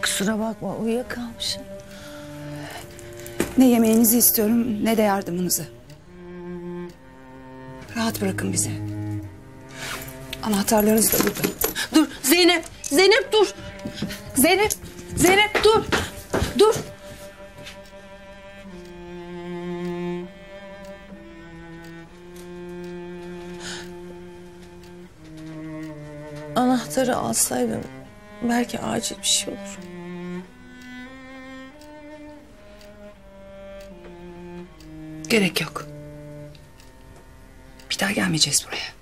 Kusura bakma, uyuyakalmışım. Ne yemeğinizi istiyorum ne de yardımınızı. Rahat bırakın bizi. Anahtarlarınız da burada. Dur Zeynep, Zeynep dur. Zeynep dur. Dur. Anahtarı alsaydın belki acil bir şey olur. Gerek yok. Bir daha gelmeyeceğiz buraya.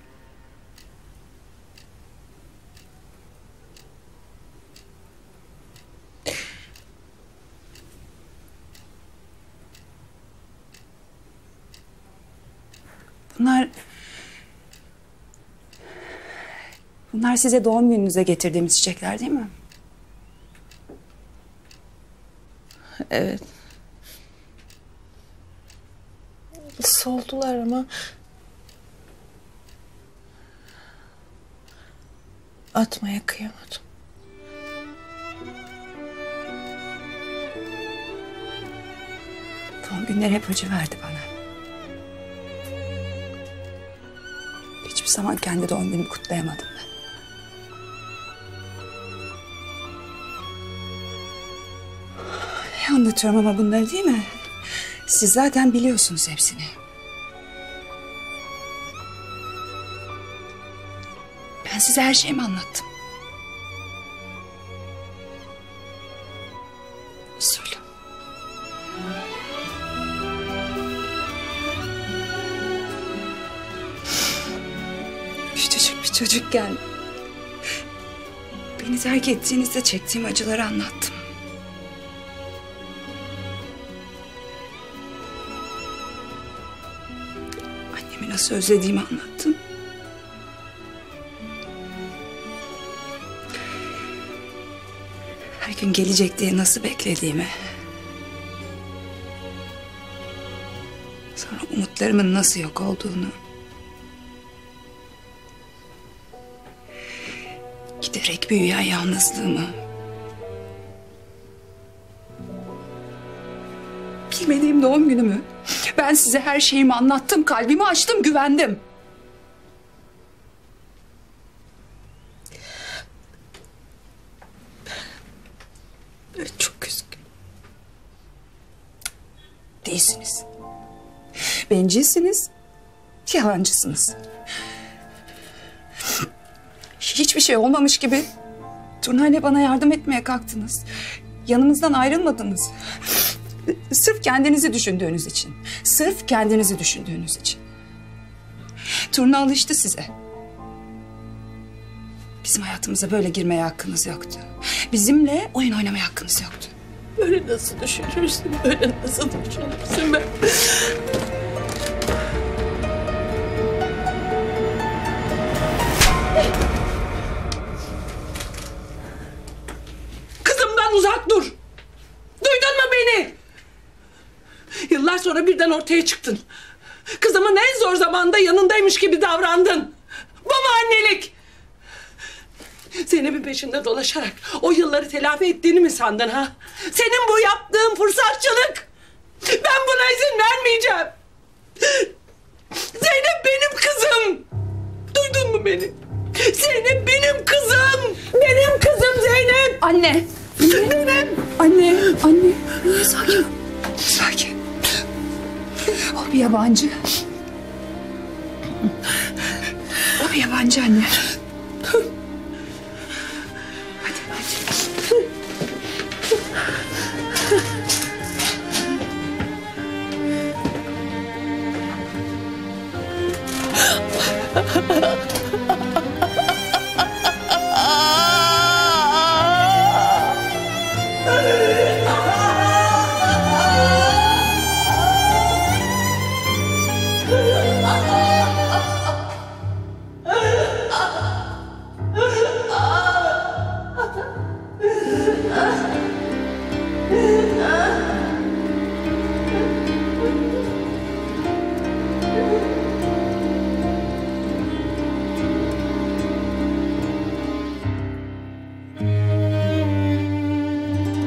Bunlar size doğum gününüze getirdiğimiz çiçekler değil mi? Evet. Soldular ama atmaya kıyamadım. Doğum günleri hep acı verdi bana. Hiçbir zaman kendi doğum günümü kutlayamadım ben. Anlatıyorum ama bunları değil mi? Siz zaten biliyorsunuz hepsini. Ben size her şeyimi anlattım. Söyle. Küçücük bir çocukken beni terk ettiğinizde çektiğim acıları anlattım. Annemi nasıl özlediğimi anlattım. Her gün gelecek diye nasıl beklediğimi. Sonra umutlarımın nasıl yok olduğunu. Giderek büyüyen yalnızlığımı. Bilmediğim doğum günümü. Ben size her şeyimi anlattım, kalbimi açtım, güvendim. Ben çok üzgünüm. Değilsiniz. Bencilsiniz, yalancısınız. Hiçbir şey olmamış gibi Turnay'la bana yardım etmeye kalktınız. Yanımızdan ayrılmadınız. Sırf kendinizi düşündüğünüz için. Sırf kendinizi düşündüğünüz için. Turna alıştı size. Bizim hayatımıza böyle girmeye hakkınız yoktu. Bizimle oyun oynamaya hakkınız yoktu. Böyle nasıl düşünürsün? Böyle nasıl düşünürsün ben? Kızımdan uzak dur. Duydun mu beni? Yıllar sonra birden ortaya çıktın. Kızımın en zor zamanda yanındaymış gibi davrandın. Bu mu annelik? Zeynep'in peşinde dolaşarak o yılları telafi ettiğini mi sandın ha? Senin bu yaptığın fırsatçılık. Ben buna izin vermeyeceğim. Zeynep benim kızım. Duydun mu beni? Zeynep benim kızım. Benim kızım Zeynep. Anne. Zeynep. Anne. Sakin ol. Sakin. O bir yabancı. O bir yabancı anne. Hadi.